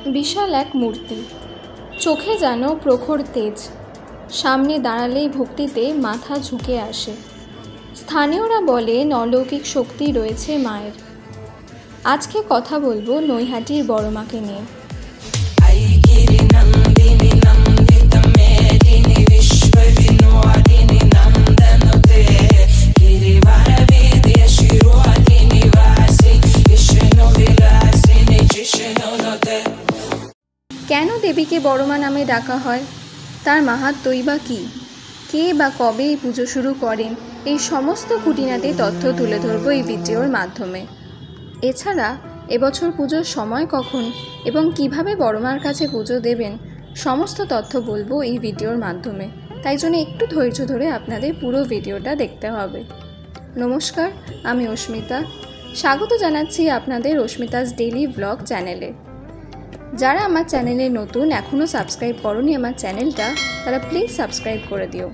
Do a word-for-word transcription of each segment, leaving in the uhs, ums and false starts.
বিশাল এক মূর্তি, চোখে যেন প্রখর তেজ, সামনে দাঁড়ালেই ভক্তিতে মাথা ঝুঁকে আসে। স্থানীয়রা বলেন অলৌকিক শক্তি রয়েছে মায়ের। আজকে কথা বলবো নৈহাটির বড় মাকে নিয়ে। কেন দেবীকে বড় মা নামে ডাকা হয়, তার মাহাত্ম্যই বা কী, কে বা কবে এই পুজো শুরু করেন, এই সমস্ত খুঁটিনাটি তথ্য তুলে ধরবো এই ভিডিওর মাধ্যমে। এছাড়া এবছর পুজোর সময় কখন এবং কিভাবে বড় মার কাছে পুজো দেবেন সমস্ত তথ্য বলবো এই ভিডিওর মাধ্যমে, তাই জন্য একটু ধৈর্য ধরে আপনাদের পুরো ভিডিওটা দেখতে হবে। নমস্কার, আমি অস্মিতা, স্বাগত জানাচ্ছি আপনাদের অস্মিতাস ডেইলি ব্লগ চ্যানেলে। যারা আমার চ্যানেলে নতুন, এখনও সাবস্ক্রাইব করোনি আমার চ্যানেলটা, তারা প্লিজ সাবস্ক্রাইব করে দিও।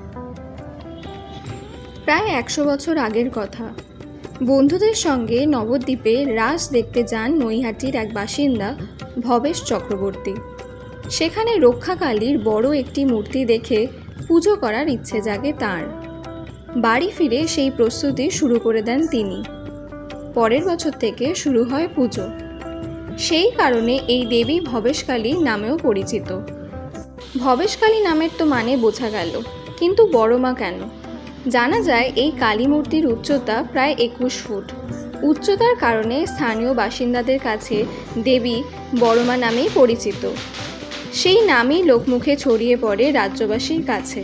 প্রায় একশো বছর আগের কথা, বন্ধুদের সঙ্গে নবদ্বীপে রাস দেখতে যান নৈহাটির এক বাসিন্দা ভবেশ চক্রবর্তী। সেখানে রক্ষাকালীর বড় একটি মূর্তি দেখে পুজো করার ইচ্ছে জাগে তাঁর। বাড়ি ফিরে সেই প্রস্তুতি শুরু করে দেন তিনি। পরের বছর থেকে শুরু হয় পুজো। সেই কারণে এই দেবী ভবেশকালী নামেও পরিচিত। ভবেশকালী নামের তো মানে বোঝা গেল, কিন্তু বড় মা কেন? জানা যায় এই কালী মূর্তির উচ্চতা প্রায় একুশ ফুট। উচ্চতার কারণে স্থানীয় বাসিন্দাদের কাছে দেবী বড় মা নামেই পরিচিত। সেই নামই লোকমুখে ছড়িয়ে পড়ে রাজ্যবাসীর কাছে।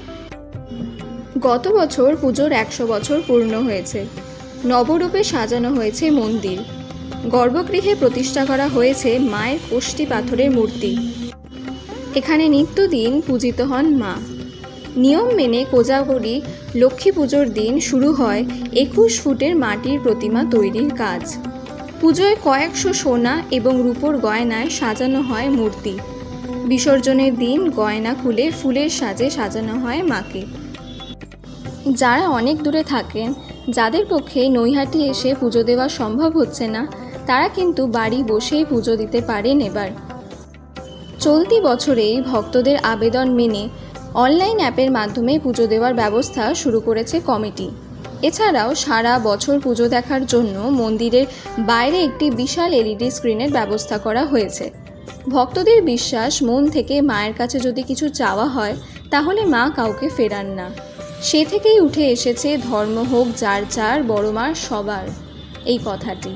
গত বছর পুজোর একশো বছর পূর্ণ হয়েছে। নবরূপে সাজানো হয়েছে মন্দির। গর্ভগৃহে প্রতিষ্ঠা করা হয়েছে মায়ের কোষ্ঠী পাথরের মূর্তি। এখানে নিত্যদিন পূজিত হন মা। নিয়ম মেনে কোজাগরী লক্ষ্মী পুজোর দিন শুরু হয় একুশ ফুটের মাটির প্রতিমা তৈরির কাজ। পুজোয় কয়েকশো সোনা এবং রূপোর গয়নায় সাজানো হয় মূর্তি। বিসর্জনের দিন গয়না খুলে ফুলের সাজে সাজানো হয় মাকে। যারা অনেক দূরে থাকেন, যাদের পক্ষে নৈহাটি এসে পুজো দেওয়া সম্ভব হচ্ছে না, তারা কিন্তু বাড়ি বসেই পুজো দিতে পারেন। এবার চলতি বছরেই ভক্তদের আবেদন মেনে অনলাইন অ্যাপের মাধ্যমে পুজো দেওয়ার ব্যবস্থা শুরু করেছে কমিটি। এছাড়াও সারা বছর পুজো দেখার জন্য মন্দিরের বাইরে একটি বিশাল এলইডি স্ক্রিনের ব্যবস্থা করা হয়েছে। ভক্তদের বিশ্বাস, মন থেকে মায়ের কাছে যদি কিছু চাওয়া হয় তাহলে মা কাউকে ফেরান না। সে থেকেই উঠে এসেছে ধর্ম হোক যার যার, বড় মার সবার এই কথাটি।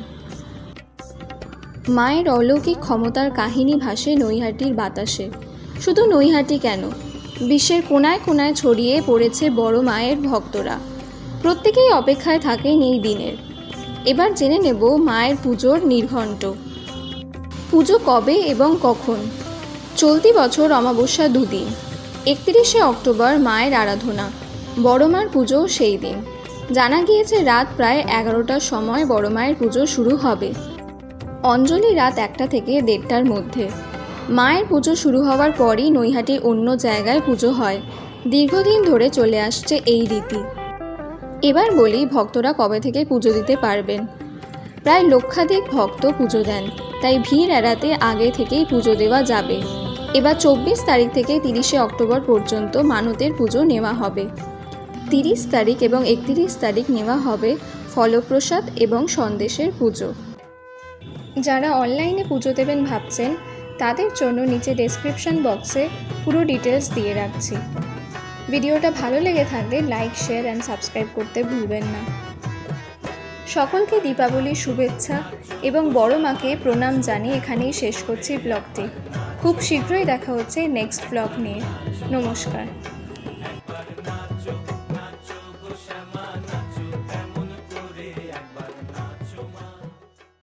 মায়ের অলৌকিক ক্ষমতার কাহিনী ভাসে নৈহাটির বাতাসে। শুধু নৈহাটি কেন, বিশ্বের কোনায় কোনায় ছড়িয়ে পড়েছে বড় মায়ের ভক্তরা। প্রত্যেকেই অপেক্ষায় থাকেন এই দিনের। এবার জেনে নেব মায়ের পুজোর নির্ঘণ্ট। পুজো কবে এবং কখন? চলতি বছর অমাবস্যা দুদিন। একত্রিশে অক্টোবর মায়ের আরাধনা, বড় মার পুজো সেই দিন। জানা গিয়েছে রাত প্রায় এগারোটার সময় বড় মায়ের পুজো শুরু হবে। অঞ্জলি রাত একটা থেকে দেড়টার মধ্যে। মায়ের পুজো শুরু হওয়ার পরই নৈহাটির অন্য জায়গায় পুজো হয়। দীর্ঘদিন ধরে চলে আসছে এই রীতি। এবার বলি ভক্তরা কবে থেকে পুজো দিতে পারবেন। প্রায় লক্ষাধিক ভক্ত পুজো দেন, তাই ভিড় এড়াতে আগে থেকেই পুজো দেওয়া যাবে। এবার চব্বিশ তারিখ থেকে তিরিশে অক্টোবর পর্যন্ত মানতের পুজো নেওয়া হবে। তিরিশ তারিখ এবং একত্রিশ তারিখ নেওয়া হবে ফলপ্রসাদ এবং সন্দেশের পুজো। যারা অনলাইনে পুজো দেবেন ভাবছেন, তাদের জন্য নিচে ডেসক্রিপশন বক্সে পুরো ডিটেলস দিয়ে রাখছি। ভিডিওটা ভালো লেগে থাকলে লাইক, শেয়ার অ্যান্ড সাবস্ক্রাইব করতে ভুলবেন না। সকলকে দীপাবলির শুভেচ্ছা এবং বড় মাকে প্রণাম জানিয়ে এখানেই শেষ করছি ব্লগটি। খুব শীঘ্রই দেখা হচ্ছে নেক্সট ব্লগ নিয়ে। নমস্কার।